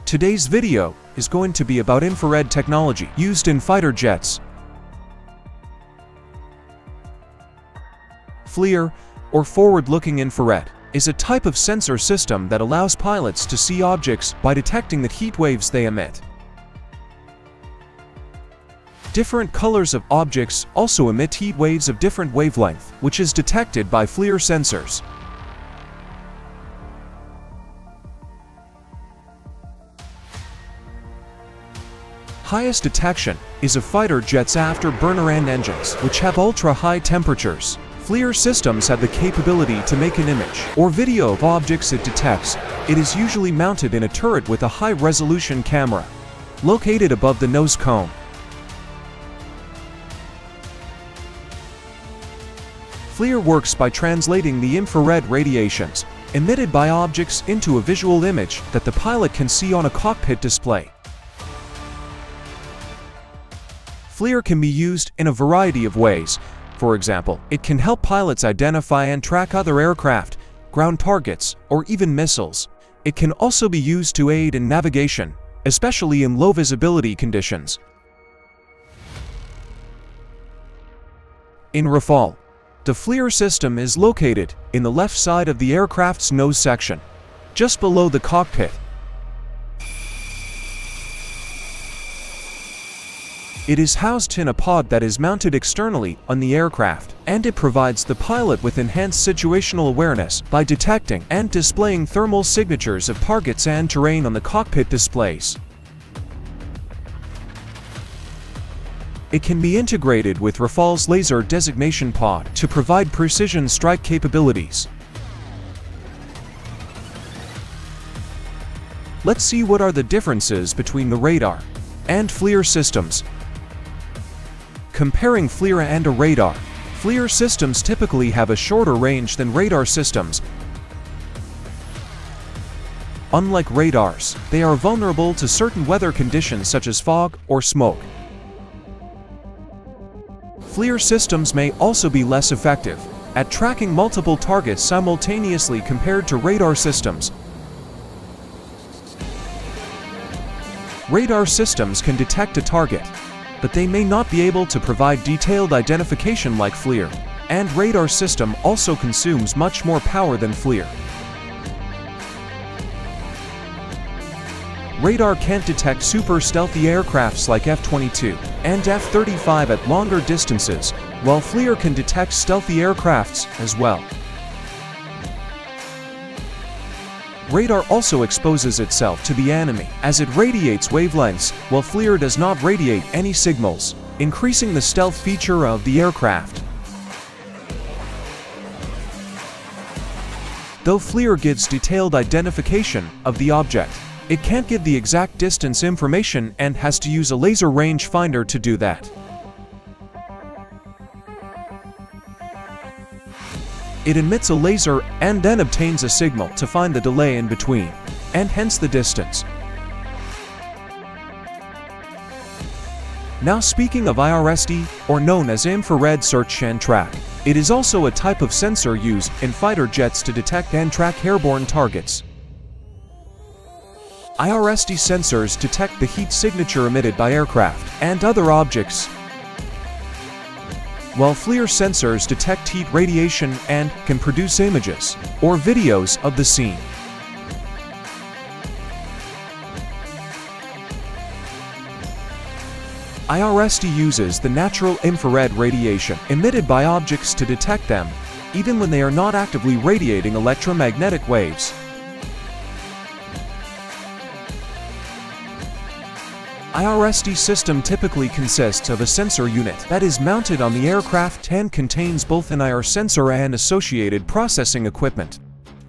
Today's video is going to be about infrared technology used in fighter jets. FLIR, or forward-looking infrared, is a type of sensor system that allows pilots to see objects by detecting the heat waves they emit. Different colors of objects also emit heat waves of different wavelength, which is detected by FLIR sensors. Highest detection is of fighter jets' afterburner and engines, which have ultra-high temperatures. FLIR systems have the capability to make an image or video of objects it detects. It is usually mounted in a turret with a high-resolution camera, located above the nose cone. FLIR works by translating the infrared radiations emitted by objects into a visual image that the pilot can see on a cockpit display. FLIR can be used in a variety of ways. For example, it can help pilots identify and track other aircraft, ground targets, or even missiles. It can also be used to aid in navigation, especially in low visibility conditions. In Rafale, the FLIR system is located in the left side of the aircraft's nose section, just below the cockpit. It is housed in a pod that is mounted externally on the aircraft, and it provides the pilot with enhanced situational awareness by detecting and displaying thermal signatures of targets and terrain on the cockpit displays. It can be integrated with Rafale's laser designation pod to provide precision strike capabilities. Let's see what are the differences between the radar and FLIR systems. Comparing FLIR and a radar, FLIR systems typically have a shorter range than radar systems. Unlike radars, they are vulnerable to certain weather conditions such as fog or smoke. FLIR systems may also be less effective at tracking multiple targets simultaneously compared to radar systems. Radar systems can detect a target, but they may not be able to provide detailed identification like FLIR, and radar system also consumes much more power than FLIR. Radar can't detect super stealthy aircrafts like F-22 and F-35 at longer distances, while FLIR can detect stealthy aircrafts as well. Radar also exposes itself to the enemy as it radiates wavelengths, while FLIR does not radiate any signals, increasing the stealth feature of the aircraft. Though FLIR gives detailed identification of the object, it can't give the exact distance information and has to use a laser rangefinder to do that. It emits a laser and then obtains a signal to find the delay in between, and hence the distance. Now speaking of IRST, or known as Infrared Search and Track, it is also a type of sensor used in fighter jets to detect and track airborne targets. IRST sensors detect the heat signature emitted by aircraft and other objects, while FLIR sensors detect heat radiation and can produce images or videos of the scene. IRST uses the natural infrared radiation emitted by objects to detect them, even when they are not actively radiating electromagnetic waves. IRST system typically consists of a sensor unit that is mounted on the aircraft and contains both an IR sensor and associated processing equipment.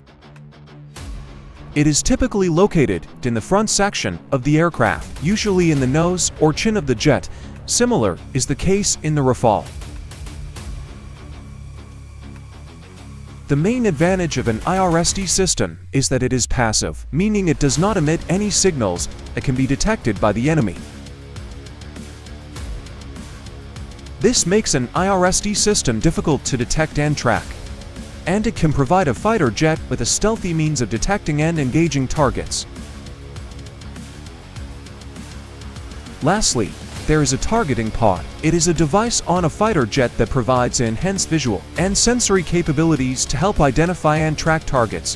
It is typically located in the front section of the aircraft, usually in the nose or chin of the jet. Similar is the case in the Rafale. The main advantage of an IRST system is that it is passive, meaning it does not emit any signals that can be detected by the enemy. This makes an IRST system difficult to detect and track, and it can provide a fighter jet with a stealthy means of detecting and engaging targets. Lastly, there is a targeting pod. It is a device on a fighter jet that provides enhanced visual and sensory capabilities to help identify and track targets.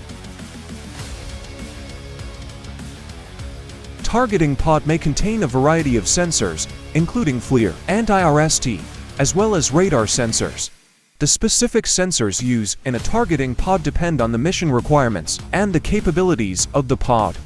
Targeting pod may contain a variety of sensors, including FLIR and IRST, as well as radar sensors. The specific sensors used in a targeting pod depend on the mission requirements and the capabilities of the pod.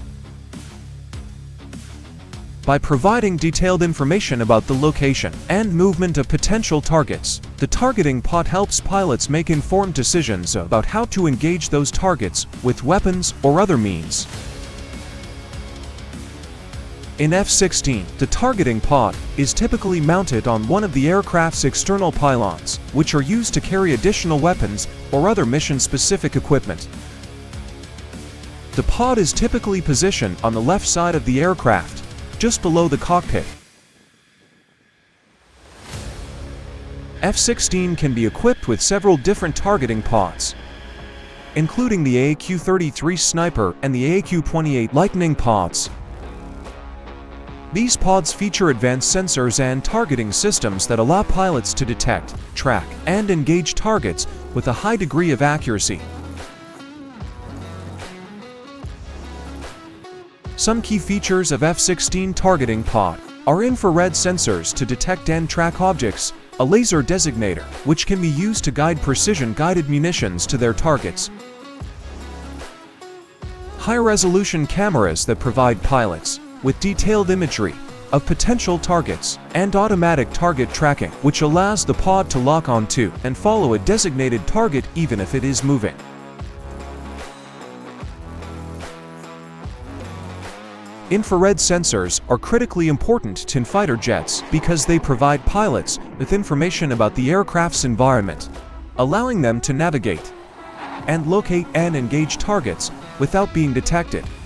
By providing detailed information about the location and movement of potential targets, the targeting pod helps pilots make informed decisions about how to engage those targets with weapons or other means. In F-16, the targeting pod is typically mounted on one of the aircraft's external pylons, which are used to carry additional weapons or other mission-specific equipment. The pod is typically positioned on the left side of the aircraft, just below the cockpit. F-16 can be equipped with several different targeting pods, including the AQ-33 Sniper and the AQ-28 Lightning pods. These pods feature advanced sensors and targeting systems that allow pilots to detect, track, and engage targets with a high degree of accuracy. Some key features of F-16 targeting pod are infrared sensors to detect and track objects, a laser designator, which can be used to guide precision-guided munitions to their targets, high-resolution cameras that provide pilots with detailed imagery of potential targets, and automatic target tracking, which allows the pod to lock onto and follow a designated target even if it is moving. Infrared sensors are critically important to fighter jets because they provide pilots with information about the aircraft's environment, allowing them to navigate and locate and engage targets without being detected.